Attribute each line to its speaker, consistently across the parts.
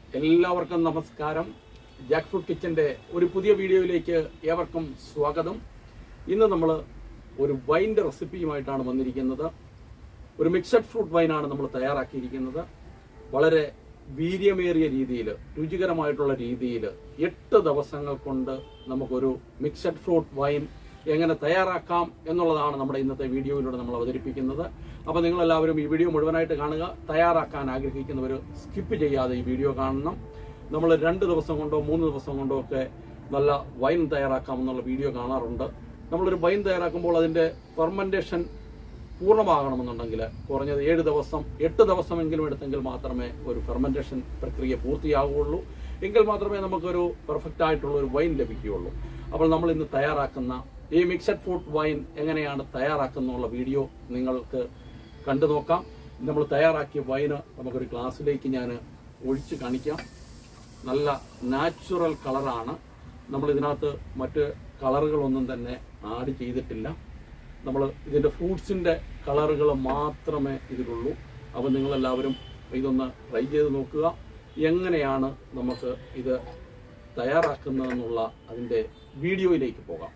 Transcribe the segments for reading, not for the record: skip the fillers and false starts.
Speaker 1: എല്ലാവർക്കും നമസ്കാരം. ജാക്ക്ഫ്രൂട്ട് കിച്ചന്റെ ഒരു പുതിയ വീഡിയോയിലേക്ക് ഏവർക്കും സ്വാഗതം. ഇന്ന് നമ്മൾ ഒരു വൈൻ്റെ റെസിപ്പിയുമായിട്ടാണ് വന്നിരിക്കുന്നത്. ഒരു മിക്സഡ് ഫ്രൂട്ട് വൈനാണ് നമ്മൾ തയ്യാറാക്കിയിരിക്കുന്നത്. വളരെ വീര്യമേറിയ രീതിയിൽ, രുചികരമായിട്ടുള്ള രീതിയിൽ 8 ദിവസങ്ങൾ കൊണ്ട് നമുക്കൊരു മിക്സഡ് ഫ്രൂട്ട് വൈൻ എങ്ങനെ തയ്യാറാക്കാം എന്നുള്ളതാണ് നമ്മുടെ ഇന്നത്തെ വീഡിയോയിലൂടെ നമ്മൾ അവതരിപ്പിക്കുന്നത്. അപ്പോൾ നിങ്ങളെല്ലാവരും ഈ വീഡിയോ മുഴുവനായിട്ട് കാണുക. തയ്യാറാക്കാൻ ആഗ്രഹിക്കുന്നവർ സ്കിപ്പ് ചെയ്യാതെ ഈ വീഡിയോ കാണണം. നമ്മൾ 2 ദിവസം കൊണ്ടോ 3 ദിവസം കൊണ്ടോ ഒക്കെ നല്ല വൈൻ തയ്യാറാക്കാമെന്നുള്ള വീഡിയോ കാണാറുണ്ട്. നമ്മളൊരു വൈൻ തയ്യാറാക്കുമ്പോൾ അതിൻ്റെ ഫെർമെൻറ്റേഷൻ പൂർണ്ണമാകണമെന്നുണ്ടെങ്കിൽ കുറഞ്ഞത് 7 ദിവസം 8 ദിവസമെങ്കിലും എടുത്തെങ്കിൽ മാത്രമേ ഒരു ഫെർമെൻറ്റേഷൻ പ്രക്രിയ പൂർത്തിയാകുകയുള്ളൂ. എങ്കിൽ മാത്രമേ നമുക്കൊരു പെർഫെക്റ്റ് ആയിട്ടുള്ള ഒരു വൈൻ ലഭിക്കുകയുള്ളൂ. അപ്പോൾ നമ്മൾ ഇന്ന് തയ്യാറാക്കുന്ന ഈ മിക്സഡ് ഫ്രൂട്ട് വൈൻ എങ്ങനെയാണ് തയ്യാറാക്കുന്നുള്ള വീഡിയോ നിങ്ങൾക്ക് കണ്ടു നോക്കാം. നമ്മൾ തയ്യാറാക്കിയ വൈന് നമുക്കൊരു ഗ്ലാസ്സിലേക്ക് ഞാൻ ഒഴിച്ച് കാണിക്കാം. നല്ല നാച്ചുറൽ കളറാണ്. നമ്മൾ ഇതിനകത്ത് മറ്റ് കളറുകളൊന്നും തന്നെ ആഡ് ചെയ്തിട്ടില്ല. നമ്മൾ ഇതിൻ്റെ ഫ്രൂട്ട്സിൻ്റെ കളറുകൾ മാത്രമേ ഇതിലുള്ളൂ. അപ്പോൾ നിങ്ങളെല്ലാവരും ഇതൊന്ന് ട്രൈ ചെയ്ത് നോക്കുക. എങ്ങനെയാണ് നമുക്ക് ഇത് തയ്യാറാക്കുന്നതെന്നുള്ള അതിൻ്റെ വീഡിയോയിലേക്ക് പോകാം.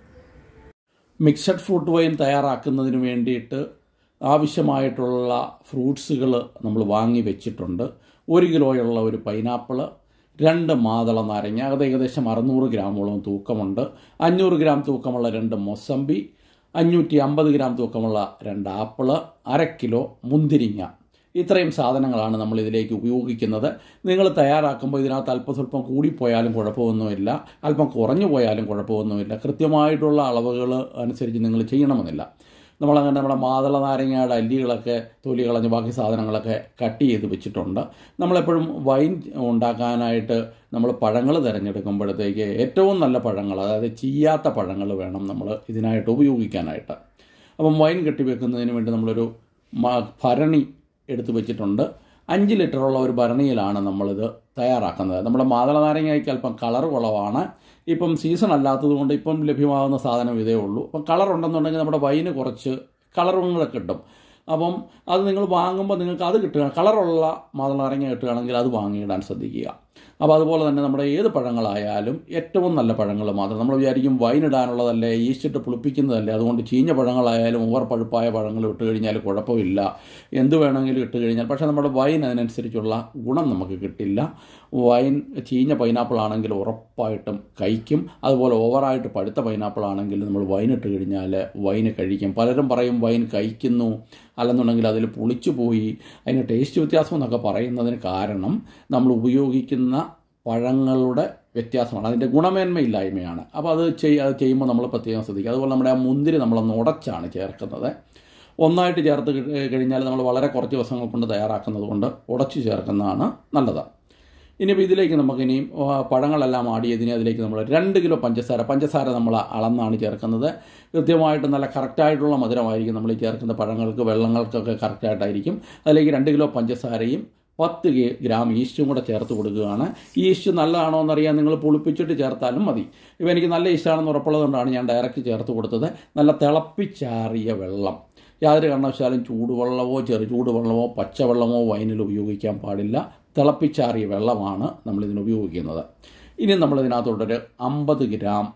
Speaker 1: മിക്സഡ് ഫ്രൂട്ട് വൈൻ തയ്യാറാക്കുന്നതിന് വേണ്ടിയിട്ട് ആവശ്യമായിട്ടുള്ള ഫ്രൂട്ട്സുകൾ നമ്മൾ വാങ്ങി വെച്ചിട്ടുണ്ട്. 1 കിലോയുള്ള ഒരു പൈനാപ്പിള്, 2 മാതള നാരങ്ങ, അത് ഏകദേശം 600 ഗ്രാമോളം തൂക്കമുണ്ട്. 500 ഗ്രാം തൂക്കമുള്ള 2 മൊസമ്പി, 550 ഗ്രാം തൂക്കമുള്ള 2 ആപ്പിള്, 1/2 കിലോ മുന്തിരിങ്ങ. ഇത്രയും സാധനങ്ങളാണ് നമ്മൾ ഇതിലേക്ക് ഉപയോഗിക്കുന്നത്. നിങ്ങൾ തയ്യാറാക്കുമ്പോൾ ഇതിനകത്ത് അല്പം സ്വല്പം കൂടിപ്പോയാലും കുഴപ്പമൊന്നുമില്ല, അല്പം കുറഞ്ഞു പോയാലും കുഴപ്പമൊന്നുമില്ല. കൃത്യമായിട്ടുള്ള അളവുകൾ അനുസരിച്ച് നിങ്ങൾ ചെയ്യണമെന്നില്ല. നമ്മളങ്ങനെ നമ്മുടെ മാതള നാരങ്ങയുടെ അല്ലികളൊക്കെ തൊലി കളഞ്ഞ് ബാക്കി സാധനങ്ങളൊക്കെ കട്ട് ചെയ്ത് വെച്ചിട്ടുണ്ട്. നമ്മളെപ്പോഴും വൈൻ ഉണ്ടാക്കാനായിട്ട് നമ്മൾ പഴങ്ങൾ തിരഞ്ഞെടുക്കുമ്പോഴത്തേക്ക് ഏറ്റവും നല്ല പഴങ്ങൾ, അതായത് ചീയാത്ത പഴങ്ങൾ വേണം നമ്മൾ ഇതിനായിട്ട് ഉപയോഗിക്കാനായിട്ട്. അപ്പം വൈൻ കെട്ടിവെക്കുന്നതിന് വേണ്ടി നമ്മളൊരു ഭരണി എടുത്തു വെച്ചിട്ടുണ്ട്. 5 ലിറ്ററുള്ള ഒരു ഭരണിയിലാണ് നമ്മളിത് തയ്യാറാക്കുന്നത്. നമ്മുടെ മാതള നാരങ്ങയ്ക്ക് അല്പം കളർ കുറവാണ്. ഇപ്പം സീസൺ അല്ലാത്തതുകൊണ്ട് ഇപ്പം ലഭ്യമാകുന്ന സാധനം ഇതേ ഉള്ളൂ. അപ്പം കളർ ഉണ്ടെന്നുണ്ടെങ്കിൽ നമ്മുടെ വൈന് കുറച്ച് കളറും കൂടെ കിട്ടും. അപ്പം അത് നിങ്ങൾ വാങ്ങുമ്പോൾ നിങ്ങൾക്ക് അത് കിട്ടുക, കളറുള്ള മാതള നാരങ്ങ കിട്ടുകയാണെങ്കിൽ അത് വാങ്ങിയിടാൻ ശ്രദ്ധിക്കുക. അപ്പോൾ അതുപോലെ തന്നെ നമ്മുടെ ഏത് പഴങ്ങളായാലും ഏറ്റവും നല്ല പഴങ്ങൾ മാത്രം. നമ്മൾ വിചാരിക്കും വൈൻ ഇടാനുള്ളതല്ലേ, ഈസ്റ്റിട്ട് പുളിപ്പിക്കുന്നതല്ലേ, അതുകൊണ്ട് ചീഞ്ഞ പഴങ്ങളായാലും ഓവർ പഴുപ്പായ പഴങ്ങൾ ഇട്ട് കഴിഞ്ഞാൽ കുഴപ്പമില്ല, എന്ത് വേണമെങ്കിലും ഇട്ട് കഴിഞ്ഞാൽ. പക്ഷേ നമ്മുടെ വൈൻ അതിനനുസരിച്ചുള്ള ഗുണം നമുക്ക് കിട്ടില്ല. വൈൻ ചീഞ്ഞ പൈനാപ്പിൾ ആണെങ്കിൽ ഉറപ്പായിട്ടും കഴിക്കും. അതുപോലെ ഓവറായിട്ട് പഴുത്ത പൈനാപ്പിൾ ആണെങ്കിൽ നമ്മൾ വൈൻ ഇട്ട് കഴിഞ്ഞാൽ വൈന് കഴിക്കും. പലരും പറയും വൈൻ കഴിക്കുന്നു, അല്ലെന്നുണ്ടെങ്കിൽ അതിൽ പുളിച്ചു പോയി, അതിന് ടേസ്റ്റ് വ്യത്യാസം എന്നൊക്കെ പറയുന്നതിന് കാരണം നമ്മൾ ഉപയോഗിക്കുന്ന പഴങ്ങളുടെ വ്യത്യാസമാണ്, അതിൻ്റെ ഗുണമേന്മയില്ലായ്മയാണ്. അപ്പോൾ അത് ചെയ്യുമ്പോൾ നമ്മൾ പ്രത്യേകം ശ്രദ്ധിക്കുക. അതുപോലെ നമ്മുടെ ആ മുന്തിരി നമ്മളൊന്ന് ഉടച്ചാണ് ചേർക്കുന്നത്. ഒന്നായിട്ട് ചേർത്ത് കഴിഞ്ഞാൽ നമ്മൾ വളരെ കുറച്ച് ദിവസങ്ങൾ കൊണ്ട് തയ്യാറാക്കുന്നത് കൊണ്ട് ഉടച്ച് ചേർക്കുന്നതാണ് നല്ലത്. ഇനിയിപ്പോൾ ഇതിലേക്ക് നമുക്കിനിയും പഴങ്ങളെല്ലാം ആഡ് ചെയ്തതിന് അതിലേക്ക് നമ്മൾ 2 കിലോ പഞ്ചസാര നമ്മൾ അളന്നാണ് ചേർക്കുന്നത്. കൃത്യമായിട്ട് നല്ല കറക്റ്റായിട്ടുള്ള മധുരമായിരിക്കും നമ്മൾ ഈ ചേർക്കുന്ന പഴങ്ങൾക്ക്, വെള്ളങ്ങൾക്കൊക്കെ കറക്റ്റായിട്ടായിരിക്കും. അതിലേക്ക് 2 കിലോ പഞ്ചസാരയും 10 ഗ്രാം ഈസ്റ്റും കൂടെ ചേർത്ത് കൊടുക്കുകയാണ്. ഈസ്റ്റ് നല്ലതാണോ എന്നറിയാൻ നിങ്ങൾ പുളിപ്പിച്ചിട്ട് ചേർത്താലും മതി. ഇപ്പോൾ എനിക്ക് നല്ല ഈസ്റ്റാണെന്ന് ഉറപ്പുള്ളതുകൊണ്ടാണ് ഞാൻ ഡയറക്റ്റ് ചേർത്ത് കൊടുത്തത്. നല്ല തിളപ്പിച്ചാറിയ വെള്ളം, യാതൊരു കാരണവശാലും ചൂടുവെള്ളമോ ചെറുചൂടുവെള്ളമോ പച്ചവെള്ളമോ വൈനിൽ ഉപയോഗിക്കാൻ പാടില്ല. തിളപ്പിച്ചാറിയ വെള്ളമാണ് നമ്മളിതിന് ഉപയോഗിക്കുന്നത്. ഇനി നമ്മളിതിനകത്തോട്ടൊരു 50 ഗ്രാം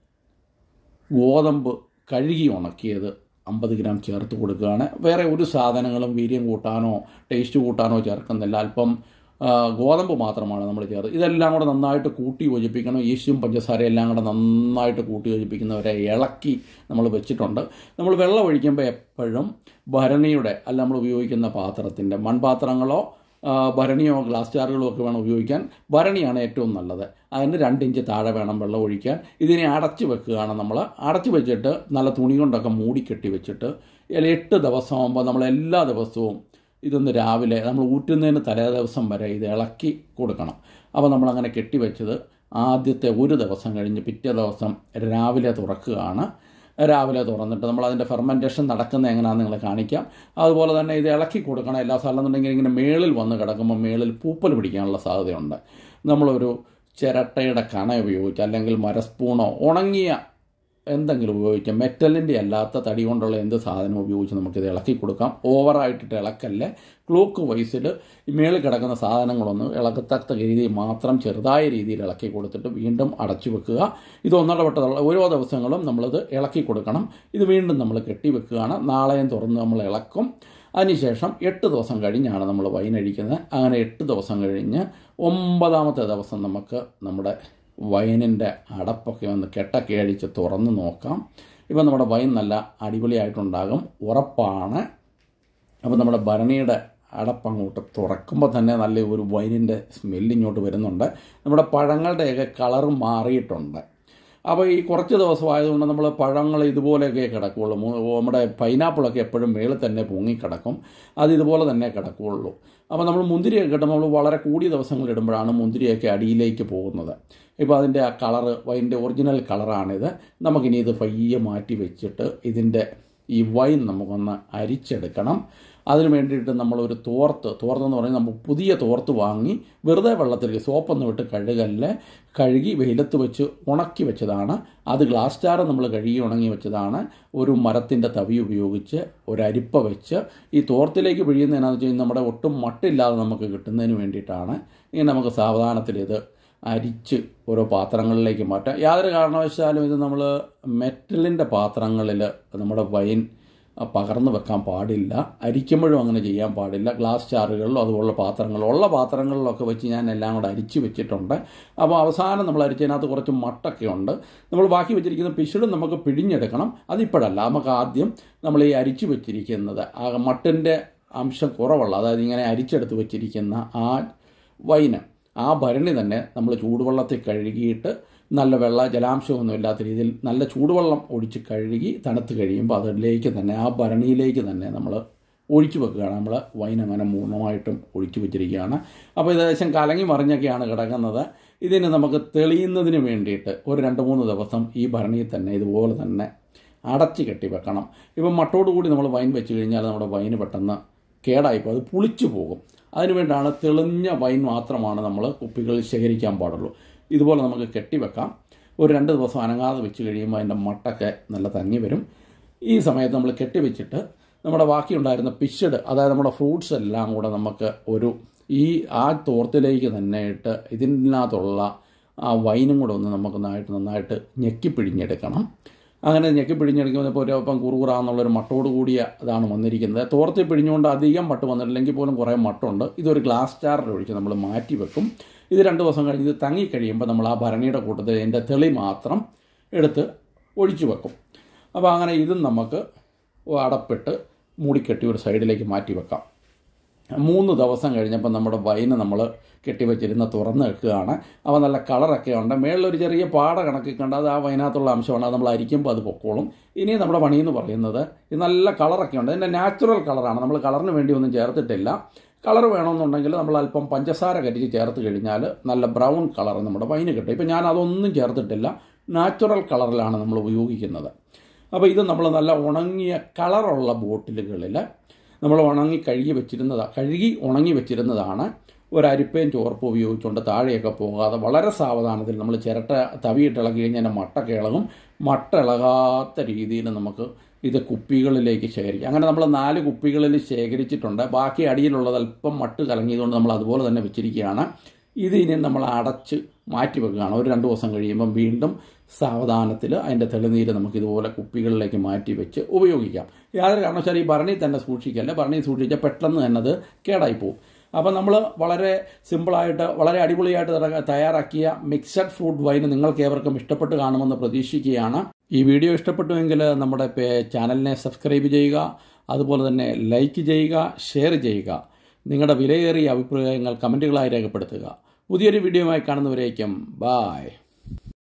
Speaker 1: ഗോതമ്പ് കഴുകി ഉണക്കിയത് 50 ഗ്രാം ചേർത്ത് കൊടുക്കുകയാണ്. വേറെ ഒരു സാധനങ്ങളും വീര്യം കൂട്ടാനോ ടേസ്റ്റ് കൂട്ടാനോ ചേർക്കുന്നില്ല. അല്പം ഗോതമ്പ് മാത്രമാണ് നമ്മൾ ചേർത്ത്. ഇതെല്ലാം കൂടെ നന്നായിട്ട് കൂട്ടി യോജിപ്പിക്കണം. ഈസ്റ്റും പഞ്ചസാരയും എല്ലാം കൂടെ നന്നായിട്ട് കൂട്ടി യോജിപ്പിക്കുന്നവരെ ഇളക്കി നമ്മൾ വെച്ചിട്ടുണ്ട്. നമ്മൾ വെള്ളം ഒഴിക്കുമ്പോൾ എപ്പോഴും ഭരണിയുടെ, അല്ല നമ്മൾ ഉപയോഗിക്കുന്ന പാത്രത്തിൻ്റെ, മൺപാത്രങ്ങളോ ഭരണിയോ ഗ്ലാസ് ജാറുകളോ ഒക്കെ വേണം ഉപയോഗിക്കാൻ. ഭരണിയാണ് ഏറ്റവും നല്ലത്. അതിന് 2 ഇഞ്ച് താഴെ വേണം വെള്ളം ഒഴിക്കാൻ. ഇതിനെ അടച്ചു വെക്കുകയാണ് നമ്മൾ. അടച്ചു വെച്ചിട്ട് നല്ല തുണി കൊണ്ടൊക്കെ മൂടിക്കെട്ടി വെച്ചിട്ട് 8 ദിവസമാകുമ്പോൾ നമ്മൾ എല്ലാ ദിവസവും ഇതൊന്ന് രാവിലെ നമ്മൾ ഊറ്റുന്നതിന് തലേ ദിവസം വരെ ഇത് ഇളക്കി കൊടുക്കണം. അപ്പോൾ നമ്മളങ്ങനെ കെട്ടിവെച്ചത് ആദ്യത്തെ 1 ദിവസം കഴിഞ്ഞ് പിറ്റേ ദിവസം രാവിലെ തുറക്കുകയാണ്. രാവിലെ തുറന്നിട്ട് നമ്മളതിൻ്റെ ഫെർമെൻറ്റേഷൻ നടക്കുന്നത് എങ്ങനെയാണെന്ന് നിങ്ങളെ കാണിക്കാം. അതുപോലെ തന്നെ ഇത് ഇളക്കി കൊടുക്കണം. എല്ലാ സ്ഥലമെന്നുണ്ടെങ്കിൽ ഇങ്ങനെ മേളിൽ വന്ന് കിടക്കുമ്പോൾ മേളിൽ പൂപ്പൽ പിടിക്കാനുള്ള സാധ്യതയുണ്ട്. നമ്മളൊരു ചിരട്ടയുടെ കണ ഉപയോഗിച്ച് അല്ലെങ്കിൽ മരസ്പൂണോ ഉണങ്ങിയ എന്തെങ്കിലും ഉപയോഗിച്ച് മെറ്റലിൻ്റെ അല്ലാത്ത തടി കൊണ്ടുള്ള എന്ത് സാധനം ഉപയോഗിച്ച് നമുക്കിത് ഇളക്കി കൊടുക്കാം. ഓവറായിട്ടിട്ട് ഇളക്കല്ലേ. ക്ലോക്ക് വൈസിൽ മേളിൽ കിടക്കുന്ന സാധനങ്ങളൊന്ന് ഇളക്കത്തക്ക രീതിയിൽ മാത്രം ചെറുതായ രീതിയിൽ ഇളക്കി കൊടുത്തിട്ട് വീണ്ടും അടച്ചു വെക്കുക. ഇത് ഒന്നിടവിട്ടുള്ള ഓരോ ദിവസങ്ങളും നമ്മളിത് ഇളക്കി കൊടുക്കണം. ഇത് വീണ്ടും നമ്മൾ കെട്ടി വെക്കുകയാണ്. നാളെയും തുറന്ന് നമ്മൾ ഇളക്കും. അതിനുശേഷം 8 ദിവസം കഴിഞ്ഞാണ് നമ്മൾ വൈൻ അഴിക്കുന്നത്. അങ്ങനെ 8 ദിവസം കഴിഞ്ഞ് 9ാമത്തെ ദിവസം നമുക്ക് നമ്മുടെ വൈനിൻ്റെ അടപ്പൊക്കെ ഒന്ന് കെട്ടൊക്കെ അഴിച്ച് തുറന്ന് നോക്കാം. ഇപ്പം നമ്മുടെ വൈൻ നല്ല അടിപൊളിയായിട്ടുണ്ടാകും, ഉറപ്പാണ്. അപ്പോൾ നമ്മുടെ ഭരണിയുടെ അടപ്പങ്ങോട്ട് തുറക്കുമ്പോൾ തന്നെ നല്ല ഒരു വൈനിൻ്റെ സ്മെല്ലിങ്ങോട്ട് വരുന്നുണ്ട്. നമ്മുടെ പഴങ്ങളുടെയൊക്കെ കളറ് മാറിയിട്ടുണ്ട്. അപ്പോൾ ഈ കുറച്ച് ദിവസമായതുകൊണ്ട് നമ്മൾ പഴങ്ങൾ ഇതുപോലെയൊക്കെ കിടക്കുകയുള്ളൂ. നമ്മുടെ പൈനാപ്പിളൊക്കെ എപ്പോഴും മേളിൽ തന്നെ പൊങ്ങിക്കിടക്കും. അത് ഇതുപോലെ തന്നെ കിടക്കുകയുള്ളൂ. അപ്പോൾ നമ്മൾ മുന്തിരിയൊക്കെ കിട്ടുമ്പോൾ നമ്മൾ വളരെ കൂടിയ ദിവസങ്ങൾ ഇടുമ്പോഴാണ് മുന്തിരിയൊക്കെ അടിയിലേക്ക് പോകുന്നത്. ഇപ്പോൾ അതിൻ്റെ ആ കളറ് വൈൻ്റെ ഒറിജിനൽ കളറാണിത്. നമുക്കിനി ഇത് പയ്യെ മാറ്റി വെച്ചിട്ട് ഇതിൻ്റെ ഈ വൈൻ നമുക്കൊന്ന് അരിച്ചെടുക്കണം. അതിന് വേണ്ടിയിട്ട് നമ്മളൊരു തോർത്തെന്ന് പറഞ്ഞാൽ നമ്മൾ പുതിയ തോർത്ത് വാങ്ങി വെറുതെ വെള്ളത്തിൽ സോപ്പൊന്നും ഇട്ട് കഴുകി വെയിലത്ത് വെച്ച് ഉണക്കി വെച്ചതാണ്. അത് ഗ്ലാസ് ജാർ നമ്മൾ കഴുകി ഉണങ്ങി വെച്ചതാണ്. ഒരു മരത്തിൻ്റെ തവി ഉപയോഗിച്ച് ഒരു അരിപ്പ വെച്ച് ഈ തോർത്തിലേക്ക് പിഴിയുന്നതിനാന്ന് വെച്ച് കഴിഞ്ഞാൽ നമ്മുടെ ഒട്ടും മട്ടില്ലാതെ നമുക്ക് കിട്ടുന്നതിന് വേണ്ടിയിട്ടാണ്. ഇങ്ങനെ നമുക്ക് സാവധാനത്തിൽ ഇത് അരിച്ച് ഓരോ പാത്രങ്ങളിലേക്ക് മാറ്റാം. യാതൊരു കാരണവശാലും ഇത് നമ്മൾ മെറ്റലിൻ്റെ പാത്രങ്ങളിൽ നമ്മുടെ വൈൻ പകർന്നു വെക്കാൻ പാടില്ല. അരിക്കുമ്പോഴും അങ്ങനെ ചെയ്യാൻ പാടില്ല. ഗ്ലാസ് ജാറുകളിലോ അതുപോലുള്ള പാത്രങ്ങളിലൊക്കെ വെച്ച് ഞാൻ എല്ലാം കൂടെ അരിച്ച് വെച്ചിട്ടുണ്ട്. അപ്പോൾ അവസാനം നമ്മൾ അരിച്ചതിനകത്ത് കുറച്ച് മട്ടൊക്കെ ഉണ്ട്. നമ്മൾ ബാക്കി വെച്ചിരിക്കുന്ന പിശുടും നമുക്ക് പിഴിഞ്ഞെടുക്കണം. അതിപ്പോഴല്ല, നമുക്ക് ആദ്യം നമ്മൾ ഈ അരിച്ച് വെച്ചിരിക്കുന്നത് ആ മട്ടിൻ്റെ അംശം കുറവുള്ള, അതായത് ഇങ്ങനെ അരിച്ചെടുത്ത് വെച്ചിരിക്കുന്ന ആ വൈന്, ആ ഭരണി തന്നെ നമ്മൾ ചൂടുവെള്ളത്തിൽ കഴുകിയിട്ട് നല്ല ജലാംശമൊന്നും ഇല്ലാത്ത രീതിയിൽ നല്ല ചൂടുവെള്ളം ഒഴിച്ച് കഴുകി തണുത്ത് കഴിയുമ്പോൾ അതിലേക്ക് തന്നെ ആ ഭരണിയിലേക്ക് തന്നെ നമ്മൾ ഒഴിച്ചു വെക്കുകയാണ്. നമ്മൾ വൈൻ അങ്ങനെ പൂർണ്ണമായിട്ടും ഒഴിച്ചു വെച്ചിരിക്കുകയാണ്. അപ്പോൾ ഇത് ഏകദേശം കലങ്ങി മറിഞ്ഞൊക്കെയാണ് കിടക്കുന്നത്. ഇതിന് നമുക്ക് തെളിയുന്നതിന് വേണ്ടിയിട്ട് ഒരു 2-3 ദിവസം ഈ ഭരണിയിൽ തന്നെ ഇതുപോലെ തന്നെ അടച്ച് കെട്ടി വെക്കണം. ഇപ്പം മട്ടോടുകൂടി നമ്മൾ വൈൻ വെച്ച് കഴിഞ്ഞാൽ നമ്മുടെ വൈന് പെട്ടെന്ന് കേടായിപ്പോൾ അത് പുളിച്ചു പോകും. അതിനുവേണ്ടിയാണ് തെളിഞ്ഞ വൈൻ മാത്രമാണ് നമ്മൾ കുപ്പികളിൽ ശേഖരിക്കാൻ പാടുള്ളൂ. ഇതുപോലെ നമുക്ക് കെട്ടിവെക്കാം. ഒരു 2 ദിവസം അനങ്ങാതെ വെച്ച് കഴിയുമ്പോൾ അതിൻ്റെ മട്ടൊക്കെ നല്ല തങ്ങി വരും. ഈ സമയത്ത് നമ്മൾ കെട്ടിവെച്ചിട്ട് നമ്മുടെ ബാക്കിയുണ്ടായിരുന്ന പിശഡ്, അതായത് നമ്മുടെ ഫ്രൂട്ട്സ് എല്ലാം കൂടെ നമുക്ക് ആ തോർത്തിലേക്ക് തന്നെ ഇട്ട് ഇതിനകത്തുള്ള ആ വൈനും കൂടെ ഒന്ന് നമുക്ക് നന്നായിട്ട് ഞെക്കിപ്പിഴിഞ്ഞെടുക്കണം. അങ്ങനെ ഞെക്കിപ്പിഴിഞ്ഞെടുക്കുമ്പോൾ ഇപ്പോൾ ഒരപ്പം കുറുകുറാന്നുള്ളൊരു മട്ടോട് കൂടിയ ഇതാണ് വന്നിരിക്കുന്നത്. തോർത്തി പിഴിഞ്ഞുകൊണ്ട് അധികം മട്ട് വന്നിട്ടില്ലെങ്കിൽ പോലും കുറേ മട്ടുണ്ട്. ഇതൊരു ഗ്ലാസ് ജാറിൽ ഒഴിച്ച് നമ്മൾ മാറ്റി വെക്കും. ഇത് 2 ദിവസം കഴിഞ്ഞ് ഇത് തങ്ങിക്കഴിയുമ്പോൾ നമ്മൾ ആ ഭരണിയുടെ കൂട്ടത്തിൽ അതിൻ്റെ തെളി മാത്രം എടുത്ത് ഒഴിച്ചു വെക്കും. അപ്പോൾ അങ്ങനെ ഇതും നമുക്ക് അടപ്പിട്ട് മൂടിക്കെട്ടി ഒരു സൈഡിലേക്ക് മാറ്റി വെക്കാം. 3 ദിവസം കഴിഞ്ഞപ്പോൾ നമ്മുടെ വൈന് നമ്മൾ കെട്ടിവെച്ചിരുന്ന് തുറന്ന് വെക്കുകയാണ്. അപ്പോൾ നല്ല കളറൊക്കെ ഉണ്ട്. മേളിലൊരു ചെറിയ പാട കണക്കി കണ്ട് അത് ആ വൈനകത്തുള്ള അംശമാണ്. അത് നമ്മൾ അരിക്കുമ്പോൾ അത് പൊക്കോളും. ഇനി നമ്മുടെ പണിയെന്ന് പറയുന്നത് ഇത് നല്ല കളറൊക്കെ ഉണ്ട്. ഇതിൻ്റെ നാച്ചുറൽ കളറാണ്. നമ്മൾ കളറിന് വേണ്ടി ഒന്നും ചേർത്തിട്ടില്ല. കളർ വേണമെന്നുണ്ടെങ്കിൽ നമ്മൾ അല്പം പഞ്ചസാര കരിച്ച് ചേർത്ത് കഴിഞ്ഞാൽ നല്ല ബ്രൗൺ കളർ നമ്മുടെ വൈന് കിട്ടും. ഇപ്പോൾ ഞാൻ അതൊന്നും ചേർത്തിട്ടില്ല. നാച്ചുറൽ കളറിലാണ് നമ്മൾ ഉപയോഗിക്കുന്നത്. അപ്പോൾ ഇത് നമ്മൾ നല്ല ഉണങ്ങിയ കളറുള്ള ബോട്ടിലുകളിൽ നമ്മൾ കഴുകി ഉണങ്ങി വെച്ചിരുന്നതാണ്. ഒരരിപ്പയും ചോർപ്പും ഉപയോഗിച്ചുകൊണ്ട് താഴെയൊക്കെ പോകാതെ വളരെ സാവധാനത്തിൽ നമ്മൾ ചിരട്ട തവിയിട്ട് ഇളകി കഴിഞ്ഞാൽ മട്ടൊക്കെ ഇളകും. മട്ട ഇളകാത്ത രീതിയിൽ നമുക്ക് ഇത് കുപ്പികളിലേക്ക് ശേഖരിക്കാം. അങ്ങനെ നമ്മൾ 4 കുപ്പികളിൽ ശേഖരിച്ചിട്ടുണ്ട്. ബാക്കി അടിയിലുള്ളത് അല്പം മട്ട് കലങ്ങിയതുകൊണ്ട് നമ്മൾ അതുപോലെ തന്നെ വെച്ചിരിക്കുകയാണ്. ഇത് ഇനി നമ്മൾ അടച്ച് മാറ്റി വെക്കുകയാണ്. ഒരു 2 ദിവസം കഴിയുമ്പം വീണ്ടും സാവധാനത്തിൽ അതിൻ്റെ തെളിനീര് നമുക്കിതുപോലെ കുപ്പികളിലേക്ക് മാറ്റി വെച്ച് ഉപയോഗിക്കാം. യാതൊരു കാരണവശാലും ഈ ഭരണി തന്നെ സൂക്ഷിക്കല്ല. ഭരണി സൂക്ഷിച്ചാൽ പെട്ടെന്ന് തന്നെ അത് കേടായിപ്പോവും. അപ്പോൾ നമ്മൾ വളരെ സിമ്പിളായിട്ട് വളരെ അടിപൊളിയായിട്ട് തയ്യാറാക്കിയ മിക്സഡ് ഫ്രൂട്ട് വൈന് നിങ്ങൾക്ക് ഏവർക്കും ഇഷ്ടപ്പെട്ട് കാണുമെന്ന് പ്രതീക്ഷിക്കുകയാണ്. ഈ വീഡിയോ ഇഷ്ടപ്പെട്ടുവെങ്കിൽ നമ്മുടെ ചാനലിനെ സബ്സ്ക്രൈബ് ചെയ്യുക. അതുപോലെ തന്നെ ലൈക്ക് ചെയ്യുക, ഷെയർ ചെയ്യുക. നിങ്ങളുടെ വിലയേറിയ അഭിപ്രായങ്ങൾ കമൻറ്റുകളായി രേഖപ്പെടുത്തുക. പുതിയൊരു വീഡിയോയുമായി കാണുന്നവരേക്കും ബായ്.